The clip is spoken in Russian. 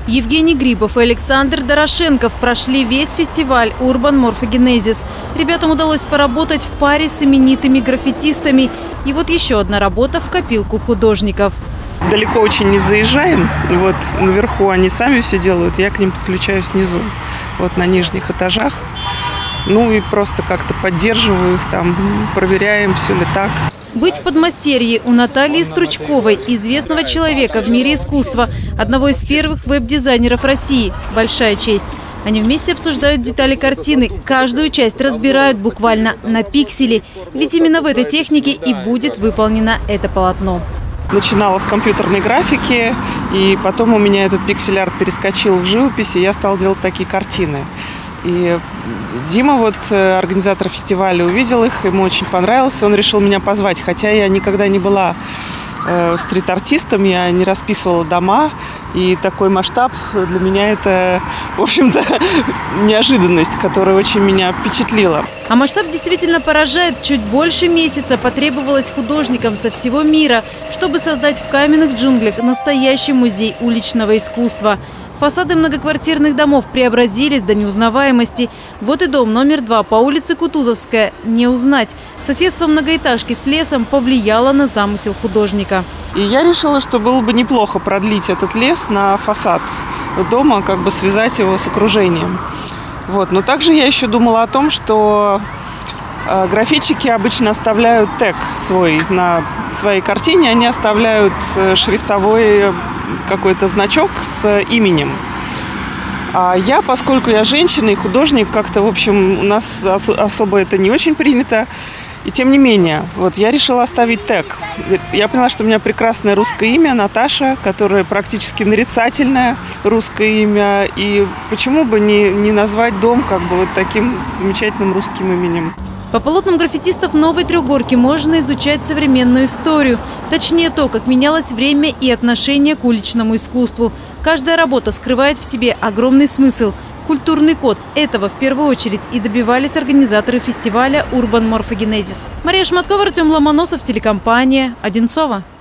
Евгений Грибов и Александр Дорошенков прошли весь фестиваль «Урбан Морфогенезис». Ребятам удалось поработать в паре с именитыми граффитистами. И вот еще одна работа в копилку художников. Далеко очень не заезжаем. Вот наверху они сами все делают, я к ним подключаюсь снизу, вот на нижних этажах. Ну и просто как-то поддерживаю их там, проверяем, все ли так. Быть в подмастерье у Натальи Стручковой, известного человека в мире искусства, одного из первых веб-дизайнеров России. Большая честь. Они вместе обсуждают детали картины, каждую часть разбирают буквально на пиксели. Ведь именно в этой технике и будет выполнено это полотно. Начинала с компьютерной графики, и потом у меня этот пиксель-арт перескочил в живопись, и я стала делать такие картины. И Дима, вот организатор фестиваля, увидел их, ему очень понравилось, он решил меня позвать. Хотя я никогда не была стрит-артистом, я не расписывала дома, и такой масштаб для меня это, в общем-то, неожиданность, которая очень меня впечатлила. А масштаб действительно поражает. Чуть больше месяца потребовалось художникам со всего мира, чтобы создать в каменных джунглях настоящий музей уличного искусства. Фасады многоквартирных домов преобразились до неузнаваемости. Вот и дом номер 2 по улице Кутузовская. Не узнать. Соседство многоэтажки с лесом повлияло на замысел художника. И я решила, что было бы неплохо продлить этот лес на фасад дома, как бы связать его с окружением. Вот. Но также я еще думала о том, что граффитчики обычно оставляют тег свой на своей картине. Они оставляют шрифтовой какой-то значок с именем. А я, поскольку я женщина и художник, как-то, в общем, у нас особо это не очень принято. И тем не менее, вот я решила оставить тег. Я поняла, что у меня прекрасное русское имя Наташа, которое практически нарицательное русское имя. И почему бы не назвать дом как бы вот таким замечательным русским именем? По полотнам граффитистов Новой Трехгорки можно изучать современную историю. Точнее то, как менялось время и отношение к уличному искусству. Каждая работа скрывает в себе огромный смысл. Культурный код. Этого в первую очередь и добивались организаторы фестиваля «Урбан Морфогенезис». Мария Шматкова, Артем Ломоносов, телекомпания «Одинцова».